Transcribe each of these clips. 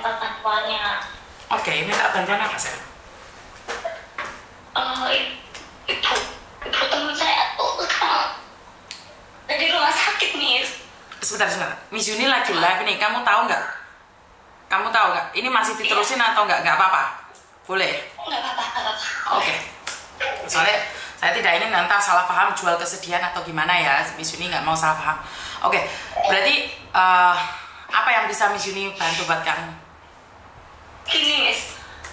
minta bantuannya. Oke, minta bantuan apa sih? Ibu teman saya tuh sekarang ada di rumah sakit, Miss. Sebentar. Miss Yuni lagi live nih, kamu tahu nggak? Kamu tahu nggak? Ini masih diterusin atau nggak? Nggak apa-apa? Boleh? Nggak apa-apa. Oke. Soalnya saya tidak ingin nanti salah paham jual kesedihan atau gimana ya. Miss Yuni nggak mau salah paham. Oke, berarti apa yang bisa Miss Yuni bantu buat kamu? Gini, Miss.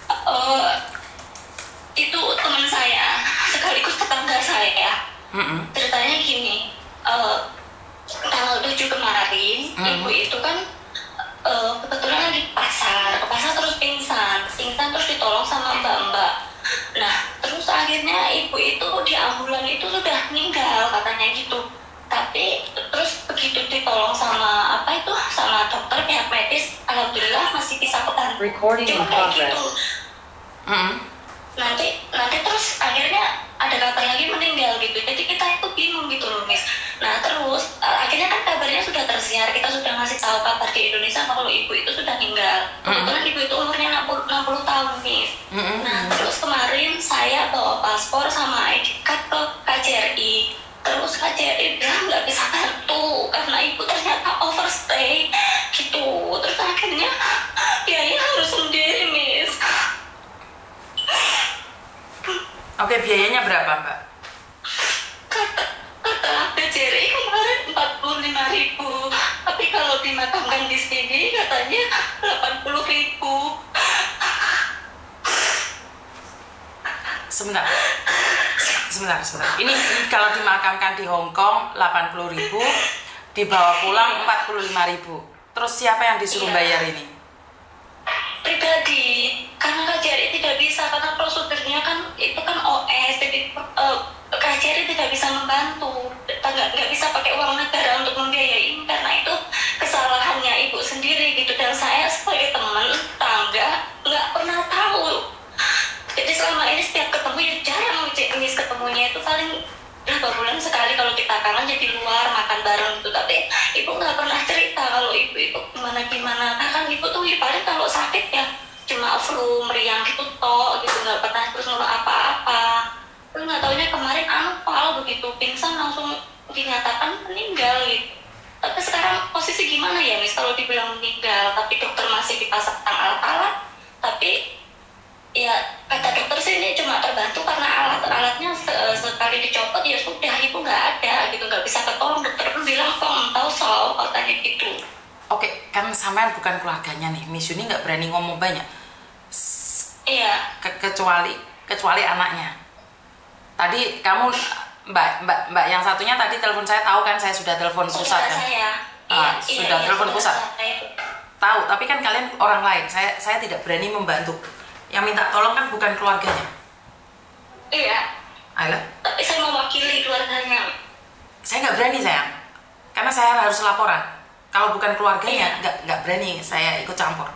Itu teman saya, sekaligus tetangga saya. Ceritanya gini, tanggal 7 kemarin, ibu itu kan kebetulan lagi ke pasar terus pingsan terus ditolong sama mbak-mbak. Nah, terus akhirnya ibu itu di ambulan itu sudah meninggal katanya gitu. Tapi terus begitu ditolong sama sama dokter pihak medis, alhamdulillah masih bisa kebantu. Cuma kayak gitu. Nanti terus akhirnya ada kabar lagi meninggal gitu. Jadi kita itu bingung gitu loh, Miss. Nah terus akhirnya kan kabarnya sudah tersiar, kita sudah ngasih tahu kabar di Indonesia kalau ibu itu sudah meninggal. Kebetulan ibu itu umurnya 60 tahun, Miss. Nah terus kemarin saya bawa paspor sama ID card ke KJRI. Terus KJRI bilang nggak bisa bantu karena ibu ternyata overstay gitu. Terus akhirnya biaya harus sendiri, Miss. Oke, biayanya berapa, Mbak? Kata KJRI kemarin 45.000, tapi kalau dimakamkan di sini katanya 80.000. Sebentar. Ini kalau dimakamkan di Hong Kong 80.000, dibawa pulang 45.000. Terus siapa yang disuruh bayar ini? Pribadi, karena KJRI tidak bisa, karena prosedurnya kan itu kan OS, jadi KJRI tidak bisa membantu, nggak bisa pakai uang negara untuk membiayai, karena itu kesalahannya ibu sendiri gitu. Dan saya sebagai teman tangga nggak pernah tahu. Jadi selama ini setiap ketemu ya jarang Miss ketemunya itu paling berapa bulan sekali kalau kita kangen jadi luar makan bareng gitu. Tapi ibu nggak pernah cerita kalau ibu itu gimana. Kan ibu tuh ya paling kalau sakit ya cuma flu meriang gitu toh gitu, nggak pernah terus ngeluh apa-apa. Terus nggak taunya kemarin anfal begitu pingsan langsung dinyatakan meninggal gitu. Tapi sekarang posisi gimana ya, Miss, kalau dibilang meninggal tapi dokter masih dipasang alat-alat, tapi ya kata dokter sih ini cuma terbantu karena alat-alatnya sekali dicopot ya sudah, ibu nggak ada gitu, nggak bisa ketolong. Dokter pun bilang kok tahu soal katanya gitu. Oke, kan sampean bukan keluarganya nih, Miss Yuni nggak berani ngomong banyak. Iya. Kecuali anaknya. Tadi kamu Mbak yang satunya tadi telepon saya, tahu kan saya sudah telepon pusat kan? Sudah telepon pusat. Tahu, tapi kan kalian orang lain. Saya tidak berani membantu. Yang minta tolong kan bukan keluarganya. Iya. Ayolah. Tapi saya mewakili keluarganya. Saya nggak berani, sayang. Karena saya harus laporan. Kalau bukan keluarganya, nggak berani saya ikut campur.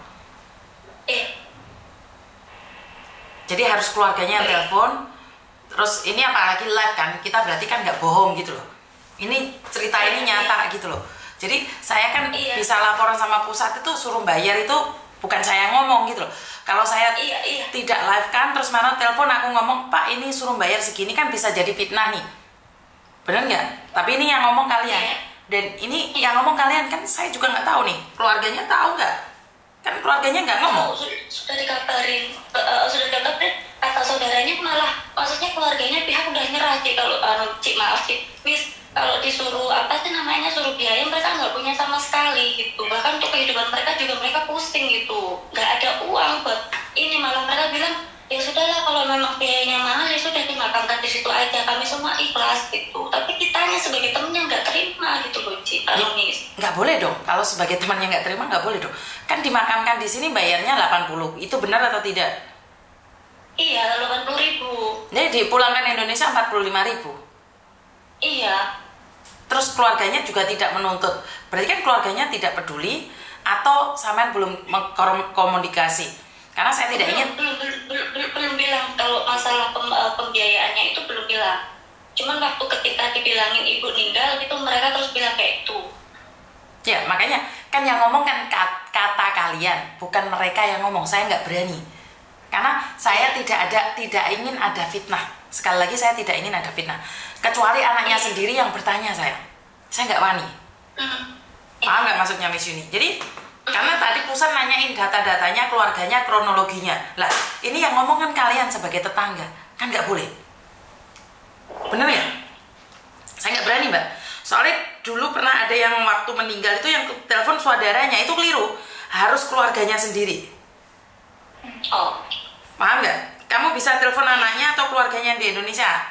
Jadi harus keluarganya yang telepon. Terus ini apalagi live kan, kita berarti kan nggak bohong gitu loh. Ini cerita ini nyata gitu loh. Jadi saya kan bisa laporan sama pusat itu suruh bayar itu bukan saya ngomong gitu loh. Kalau saya tidak live kan, terus mana telepon aku ngomong, Pak ini suruh bayar segini kan bisa jadi fitnah nih. Bener nggak? Tapi ini yang ngomong kalian. Dan ini yang ngomong kalian kan saya juga nggak tahu nih. Keluarganya tahu nggak? Kan keluarganya nggak ngomong. Sudah dikabarin, kata saudaranya malah, maksudnya keluarganya pihak udah nyerah sih kalau maaf sih, Miss, kalau disuruh suruh biaya mereka nggak punya sama sekali gitu. Bahkan untuk kehidupan mereka juga mereka pusing gitu, nggak ada uang buat ini. Malah mereka bilang ya sudahlah, kalau memang biayanya mahal ya sudah dimakamkan di situ aja, kami semua ikhlas gitu. Tapi kitanya sebagai temennya nggak terima gitu loh, Miss. Nggak boleh dong, kalau sebagai temannya nggak terima nggak boleh dong. Kan dimakamkan di sini bayarnya 80, itu benar atau tidak? Iya, 80.000. Jadi dipulangkan Indonesia 45.000. Iya. Terus keluarganya juga tidak menuntut. Berarti kan keluarganya tidak peduli atau sampean belum komunikasi. Karena saya tidak ingin belum bilang kalau masalah pembiayaannya itu belum bilang. Cuman waktu ketika dibilangin ibu meninggal itu mereka terus bilang kayak itu. Ya makanya kan yang ngomong kan kata kalian, bukan mereka yang ngomong. Saya nggak berani, karena saya tidak ingin ada fitnah. Sekali lagi saya tidak ingin ada fitnah, kecuali anaknya sendiri yang bertanya saya nggak wani. Paham nggak maksudnya Miss Yuni? Jadi karena tadi pusat nanyain data-datanya, keluarganya, kronologinya. Lah, ini yang ngomong kan kalian sebagai tetangga, kan nggak boleh. Bener ya? Saya nggak berani, Mbak. Soalnya dulu pernah ada yang waktu meninggal itu yang telepon saudaranya, itu keliru. Harus keluarganya sendiri. Oh. Paham nggak? Kamu bisa telepon anaknya atau keluarganya di Indonesia?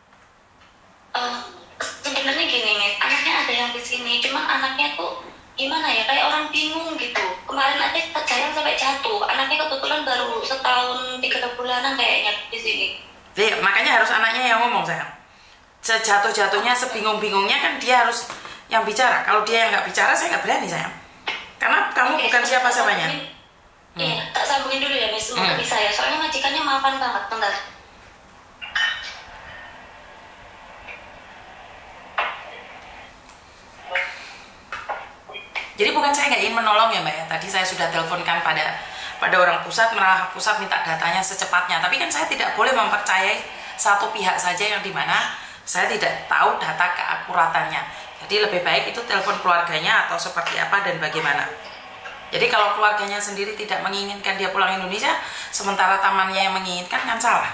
Sebenarnya gini nih, anaknya ada yang di sini, cuman anaknya tuh gimana ya, kayak orang bingung gitu. Kemarin aja jalan sampai jatuh, anaknya kebetulan baru setahun 3 bulanan kayaknya di sini. Iya, makanya harus anaknya yang ngomong sayang. Sejatuh-jatuhnya, sebingung-bingungnya kan dia harus yang bicara. Kalau dia yang nggak bicara, saya nggak berani sayang. Karena kamu bukan siapa-siapanya. Iya, tak sambungin dulu ya Miss, semoga bisa ya. Soalnya majikannya maafan banget, bentar. Jadi bukan saya nggak ingin menolong ya Mbak ya. Tadi saya sudah teleponkan pada orang pusat, malah pusat minta datanya secepatnya. Tapi kan saya tidak boleh mempercayai satu pihak saja yang dimana saya tidak tahu data keakuratannya. Jadi lebih baik itu telepon keluarganya atau seperti apa dan bagaimana. Jadi kalau keluarganya sendiri tidak menginginkan dia pulang Indonesia, sementara tamannya yang menginginkan, kan salah.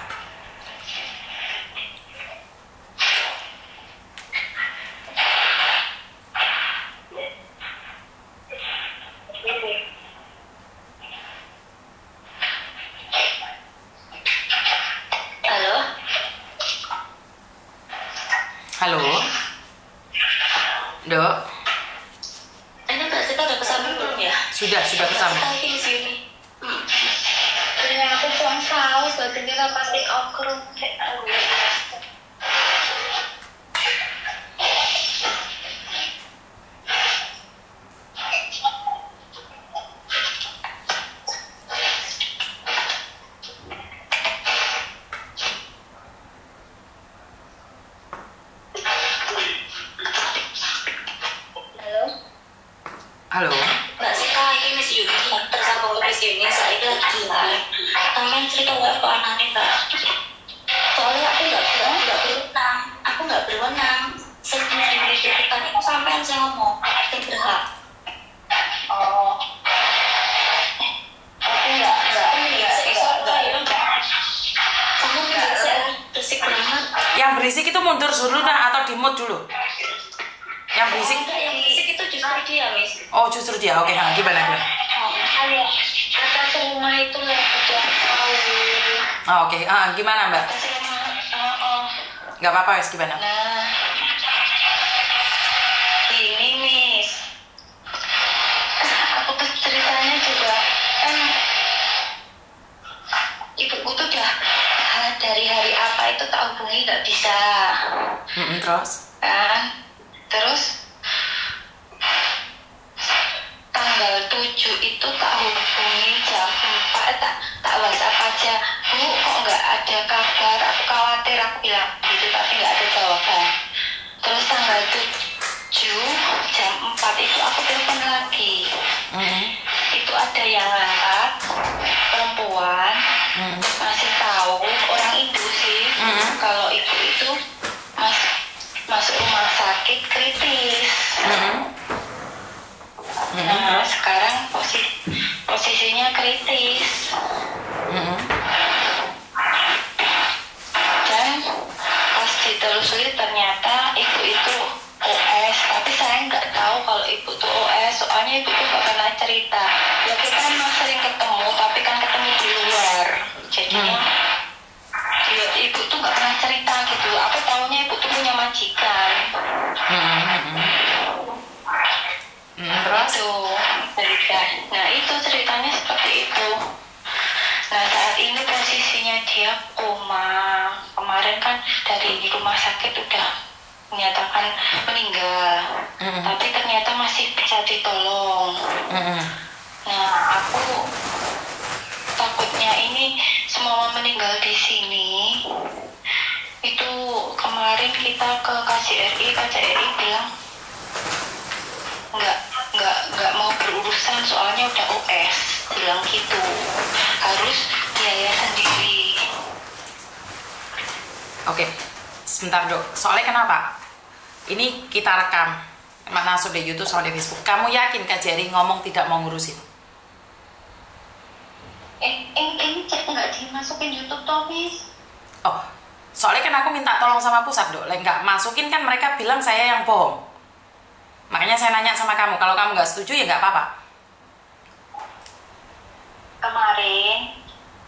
Halo, Dok. Ini Mbak Sita udah kesambung belum ya? Sudah kesambung. Lagi di sini. Aku kurang tahu, badannya pasti okrung. Halo. Mbak Sita, ini Miss Yuni, tersambung Miss Yuni, saya lagi gila. Tambahin cerita nggak ke anaknya Mbak. Soalnya aku nggak berwenang. Sebenarnya diberikan itu sampean saya ngomong, yang berhak. Oh. Aku nggak. Kamu biasa berisik banget. Yang berisik itu mundur dulu nah, atau di mute dulu? Yang berisik? Yang berisik itu justru dia, Miss. Oh, justru dia. Oke, gimana? Ada atas rumah itu lagi tahu. Oh, oke. Gimana, Mbak? Nggak apa-apa, Wes. Gimana? Nah, ini, Miss. Aku tuh ceritanya juga kan ibuku tuh udah dari hari apa itu tak hubungi nggak bisa. Terus? Kan? Terus tanggal 7 itu tak hubungi jam 4 tak WhatsApp aja, Bu kok nggak ada kabar, aku khawatir, aku bilang gitu tapi nggak ada jawaban. Terus tanggal 7 jam 4 itu aku telepon lagi. Itu ada yang ngangkat, perempuan, masih tahu orang Indo sih, kalau ibu itu masuk rumah sakit kritis. Nah, sekarang posisinya kritis. Dan pas ditelusuri ternyata ibu itu OS, tapi saya nggak tahu kalau ibu tuh OS, soalnya ibu tuh gak pernah cerita. Ya kita emang sering ketemu, tapi kan ketemu di luar. Jadinya ya, ibu tuh gak pernah cerita gitu. Aku tahunya ibu tuh punya majikan. Terus? Itu cerita. Nah itu ceritanya seperti itu. Nah saat ini posisinya dia koma. Kemarin kan dari rumah sakit udah menyatakan meninggal, tapi ternyata masih bisa ditolong. Nah aku takutnya ini semua meninggal di sini. Itu kemarin kita ke KJRI bilang nggak mau berurusan soalnya udah OS. bilang gitu, harus biaya sendiri. Oke, sebentar dok, soalnya kenapa? Ini kita rekam, masuk di YouTube sama di Facebook. Kamu yakin Kak Jerry ngomong tidak mau ngurusin? Ini cek nggak dimasukin YouTube toh, Miss? Oh, soalnya kan aku minta tolong sama pusat dok, nggak masukin kan mereka bilang saya yang bohong. Makanya saya nanya sama kamu, kalau kamu nggak setuju ya nggak apa-apa. Kemarin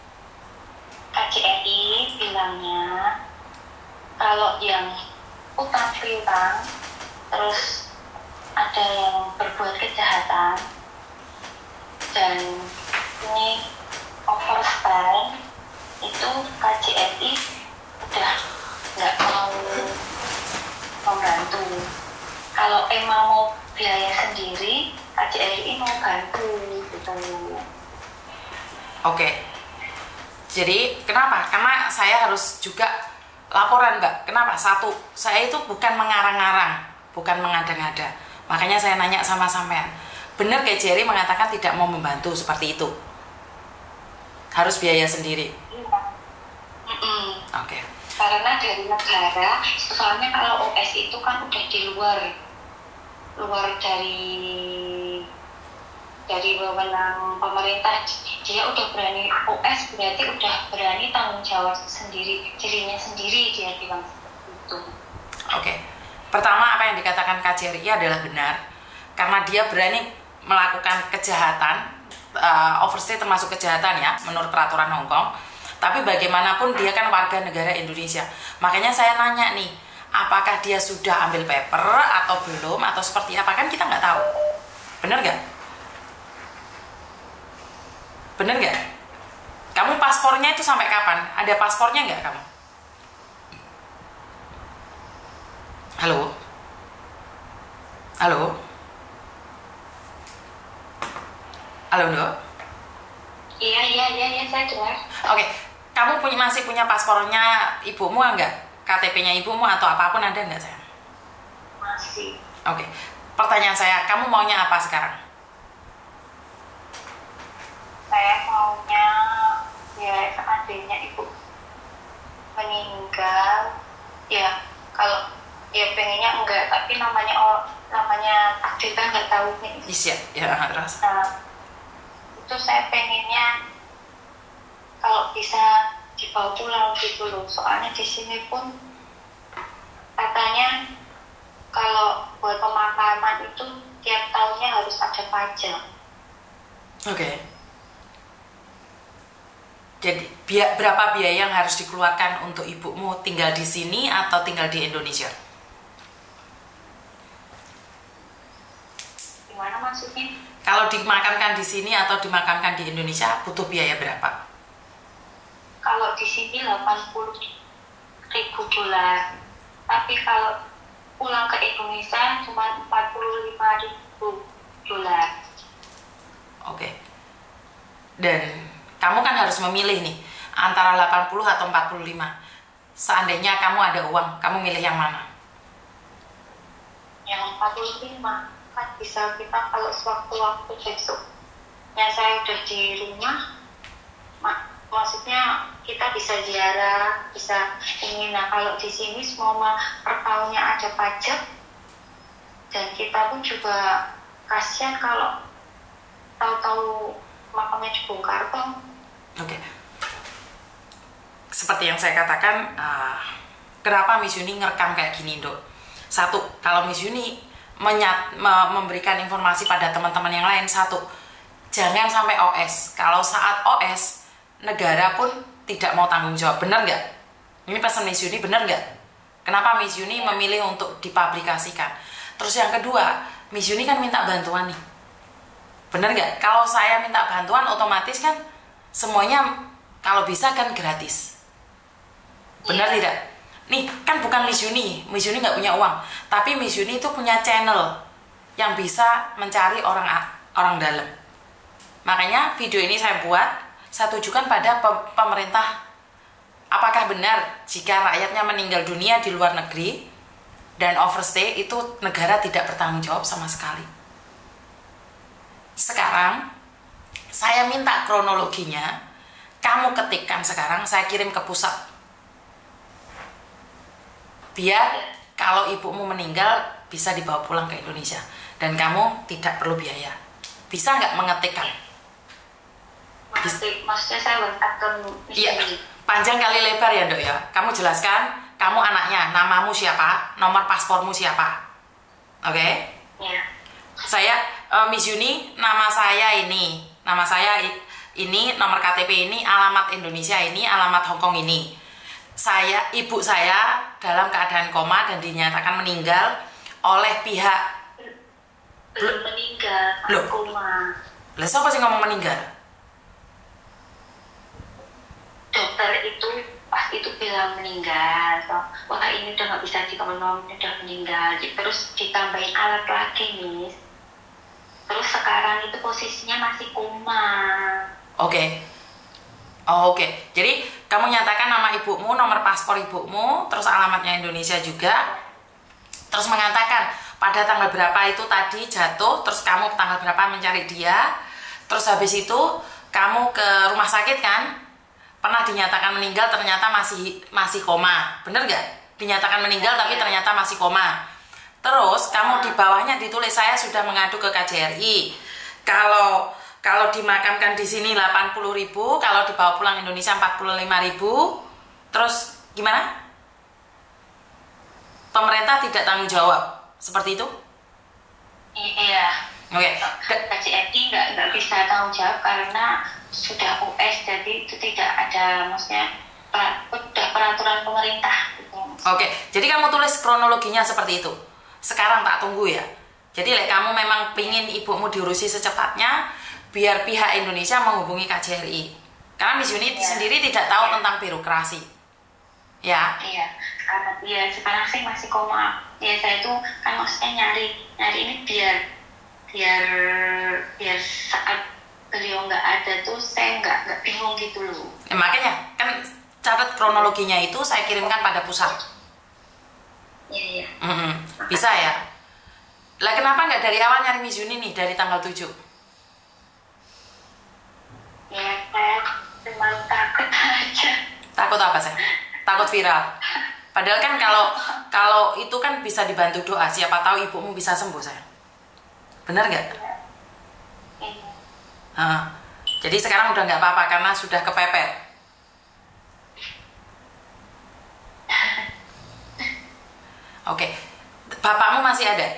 KJRI bilangnya kalau yang utang piutang terus ada yang berbuat kejahatan dan ini overspend, itu KJRI udah nggak mau membantu. Kalau emang mau biaya sendiri, KJRI mau bantu gitu. Oke, jadi kenapa? Karena saya harus juga laporan Mbak. Kenapa? Satu, saya itu bukan mengarang-arang, bukan mengada-ngada. Makanya saya nanya sama sampean. Benar Kak Jerry mengatakan tidak mau membantu seperti itu? Harus biaya sendiri? Oke. Karena dari negara, soalnya kalau OS itu kan udah di luar dari wewenang pemerintah. Dia udah berani, OS berarti udah berani tanggung jawab sendiri, dirinya sendiri, dia bilang seperti itu. Oke. Pertama, apa yang dikatakan Kak Jerry adalah benar, karena dia berani melakukan kejahatan, overstay termasuk kejahatan ya, menurut peraturan Hong Kong. Tapi bagaimanapun dia kan warga negara Indonesia. Makanya saya nanya nih, apakah dia sudah ambil paper atau belum, atau seperti apa, kan kita nggak tahu. Bener nggak? Bener nggak? Kamu paspornya itu sampai kapan? Ada paspornya nggak kamu? Halo? Halo? Halo dok? Iya, saya dengar. Oke, kamu masih punya paspornya ibumu enggak? KTP-nya ibumu atau apapun ada enggak sayang? Masih. Oke, pertanyaan saya, kamu maunya apa sekarang? Saya maunya ya seandainya ibu meninggal, ya kalau ya pengennya enggak, tapi namanya takdir kan nggak tahu nih. Iya, ya terus. Nah, itu saya pengennya kalau bisa dibawa pulang gitu loh. Soalnya di sini pun katanya kalau buat pemakaman itu tiap tahunnya harus ada pajak. Oke. Jadi berapa biaya yang harus dikeluarkan untuk ibumu tinggal di sini atau tinggal di Indonesia? Gimana maksudnya? Kalau dimakamkan di sini atau dimakamkan di Indonesia butuh biaya berapa? Kalau di sini 80.000 dolar, tapi kalau pulang ke Indonesia cuma 45.000 dolar. Oke. Dan kamu kan harus memilih nih antara 80 atau 45. Seandainya kamu ada uang, kamu milih yang mana? Yang 45 kan bisa kita kalau sewaktu-waktu besoknya saya udah di rumah, maksudnya kita bisa ziarah, bisa ini. Nah kalau di sini semua per tahunnya ada pajak, dan kita pun juga kasihan kalau tahu-tahu makamnya dibongkar toh. Oke. Seperti yang saya katakan, kenapa Miss Yuni ngerekam kayak gini, Dok? Satu, kalau Miss Yuni memberikan informasi pada teman-teman yang lain, satu, jangan sampai OS. Kalau saat OS, negara pun tidak mau tanggung jawab. Benar nggak? Ini pesan Miss Yuni, benar nggak? Kenapa Miss Yuni memilih untuk dipublikasikan? Terus yang kedua, Miss Yuni kan minta bantuan nih. Benar nggak? Kalau saya minta bantuan, otomatis kan semuanya kalau bisa kan gratis. Benar tidak? Nih, kan bukan Miss Yuni nggak punya uang. Tapi Miss Yuni itu punya channel yang bisa mencari orang dalam. Makanya video ini saya buat, saya tujukan pada pemerintah. Apakah benar jika rakyatnya meninggal dunia di luar negeri dan overstay itu negara tidak bertanggung jawab sama sekali? Sekarang saya minta kronologinya, kamu ketikkan sekarang, saya kirim ke pusat. Biar kalau ibumu meninggal bisa dibawa pulang ke Indonesia dan kamu tidak perlu biaya. Bisa nggak mengetikkan? Maksudnya saya WhatsApp ke Iya, panjang kali lebar ya Dok ya. Kamu jelaskan, kamu anaknya, namamu siapa, nomor paspormu siapa. Oke? Iya. Saya Miss Yuni, nama saya ini, nomor KTP ini, alamat Indonesia ini, alamat Hongkong ini. Ibu saya dalam keadaan koma dan dinyatakan meninggal oleh pihak belum meninggal, koma. Lah siapa sih ngomong meninggal? Dokter itu pas itu bilang meninggal, wah ini udah nggak bisa dikonom, udah meninggal. Terus ditambahin alat lagi nih. Terus sekarang itu posisinya masih koma. Oke. Oh, oke. Jadi kamu nyatakan nama ibumu, nomor paspor ibumu, terus alamatnya Indonesia juga. Terus mengatakan pada tanggal berapa itu tadi jatuh, terus kamu tanggal berapa mencari dia. Terus habis itu kamu ke rumah sakit kan? Pernah dinyatakan meninggal, ternyata masih koma. Bener nggak? Dinyatakan meninggal tapi ternyata masih koma. Terus kamu di bawahnya ditulis saya sudah mengadu ke KJRI. Kalau dimakamkan di sini 80.000, kalau dibawa pulang Indonesia 45.000. Terus gimana? Pemerintah tidak tanggung jawab. Seperti itu? Iya. Oke. KJRI nggak bisa tanggung jawab karena sudah US, jadi itu tidak ada, maksudnya udah peraturan pemerintah gitu. Oke, jadi kamu tulis kronologinya seperti itu. Sekarang tak tunggu ya. Jadi kamu memang pingin ibumu diurusi secepatnya biar pihak Indonesia menghubungi KJRI. Karena Miss Yuni sendiri tidak tahu tentang birokrasi. Ya. Iya. Karena dia sekarang sih masih koma. Ya saya itu kan maksudnya nyari ini biar saat beliau nggak ada tuh saya nggak bingung gitu loh. Makanya kan catat kronologinya itu saya kirimkan pada pusat. Iya. Bisa ya. Lah kenapa nggak dari awal nyari Miss Yuni nih dari tanggal 7? Ya saya cuma takut aja. Takut apa sih? Takut viral. Padahal kan kalau itu kan bisa dibantu doa, siapa tahu ibumu bisa sembuh saya. Benar nggak? Iya. Jadi sekarang udah nggak apa-apa karena sudah kepepet. Oke, bapakmu masih ada?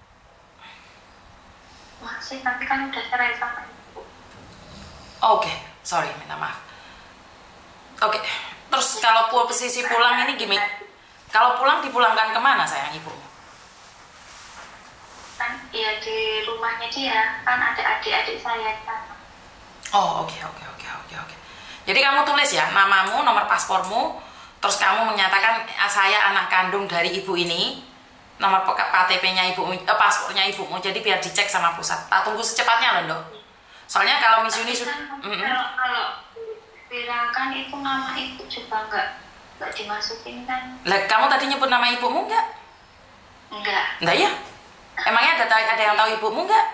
Masih, tapi kan udah cerai sama ibu. Oke, sorry, minta maaf. Oke, terus kalau posisi pulang ini gimana? Kalau pulang dipulangkan kemana sayang ibumu? Kan ya di rumahnya dia, kan ada adik-adik saya di sana. Oh, oke. Jadi kamu tulis ya namamu, nomor paspormu, terus kamu menyatakan saya anak kandung dari ibu ini, nomor KTP-nya ibumu, paspornya ibumu, jadi biar dicek sama pusat. Tak tunggu secepatnya loh, Dok. Soalnya kalau Miss Yuni kalau viralkan itu nama ibu juga nggak dimasukin kan? Lah, kamu tadi nyebut nama ibumu nggak? Enggak. Enggak ya? Emangnya ada yang tahu ibumu nggak?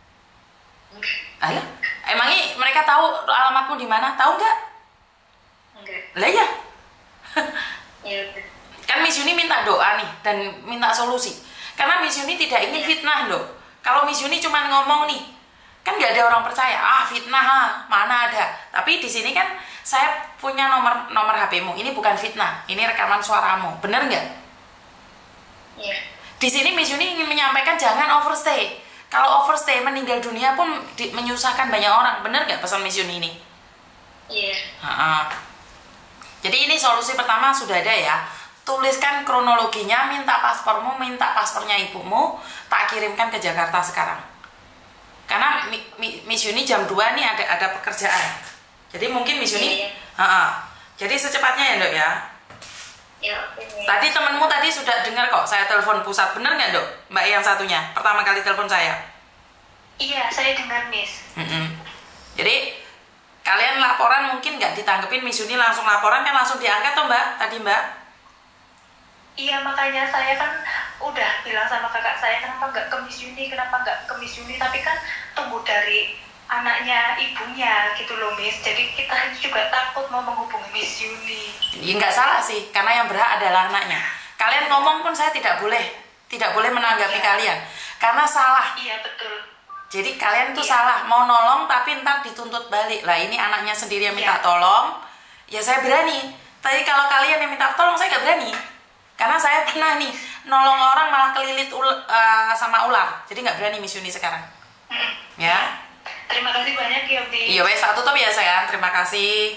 Ayo, emangnya mereka tahu alamatmu di mana? Tahu nggak? Enggak. Lah ya. Ya. Kan Miss Yuni minta doa nih dan minta solusi. Karena Miss Yuni tidak ingin fitnah loh. Kalau Miss Yuni cuma ngomong nih, kan nggak ada orang percaya. Fitnah, mana ada. Tapi di sini kan saya punya nomor HP-mu. Ini bukan fitnah, ini rekaman suaramu. Bener nggak? Iya. Di sini Miss Yuni ingin menyampaikan jangan overstay. Kalau overstay meninggal dunia pun menyusahkan banyak orang. Bener nggak pesan Miss Yuni ini? Iya. Jadi ini solusi pertama sudah ada ya. Tuliskan kronologinya, minta paspormu, minta paspornya ibumu, tak kirimkan ke Jakarta sekarang. Karena Miss Yuni jam 2 nih ada pekerjaan. Jadi mungkin Miss Yuni, jadi secepatnya ya Dok ya. Ya, oke. Tadi temenmu tadi sudah dengar kok saya telepon pusat, bener nggak Dok? Mbak yang satunya, pertama kali telepon saya. Iya, saya dengar Miss. Jadi kalian laporan mungkin nggak ditanggepin, Miss Yuni langsung laporan kan langsung diangkat toh Mbak tadi Mbak? Iya, makanya saya kan udah bilang sama kakak saya kenapa nggak ke Miss Yuni, tapi kan tunggu dari anaknya ibunya gitu loh Miss. Jadi kita juga takut mau menghubungi Miss Yuni. Ya nggak salah sih, karena yang berhak adalah anaknya. Kalian ngomong pun saya tidak boleh menanggapi kalian, karena salah. Iya betul. Jadi kalian tuh salah, mau nolong tapi ntar dituntut balik. Lah ini anaknya sendiri yang minta tolong, ya saya berani. Tapi kalau kalian yang minta tolong saya nggak berani, karena saya pernah nih nolong orang malah kelilit sama ular. Jadi nggak berani Miss Yuni sekarang. Ya. Terima kasih banyak ya Bi. Iya wes, tak tutup ya sayang. Terima kasih.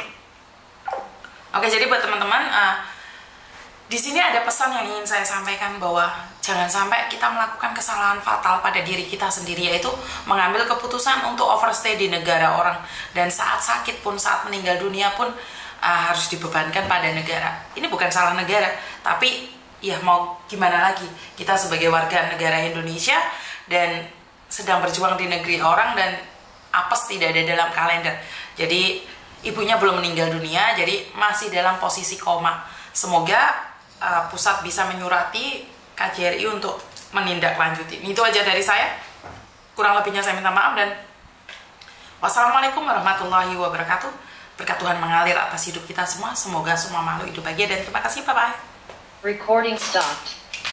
Oke, jadi buat teman-teman, di sini ada pesan yang ingin saya sampaikan, bahwa jangan sampai kita melakukan kesalahan fatal pada diri kita sendiri, yaitu mengambil keputusan untuk overstay di negara orang, dan saat sakit pun, saat meninggal dunia pun harus dibebankan pada negara. Ini bukan salah negara, tapi ya mau gimana lagi, kita sebagai warga negara Indonesia dan sedang berjuang di negeri orang, dan apes tidak ada dalam kalender. Jadi ibunya belum meninggal dunia, jadi masih dalam posisi koma. Semoga pusat bisa menyurati KJRI untuk menindaklanjuti. Itu aja dari saya. Kurang lebihnya saya minta maaf, dan wassalamualaikum warahmatullahi wabarakatuh. Berkat Tuhan mengalir atas hidup kita semua. Semoga semua makhluk hidup bahagia, dan terima kasih. Bye-bye. Recording stopped.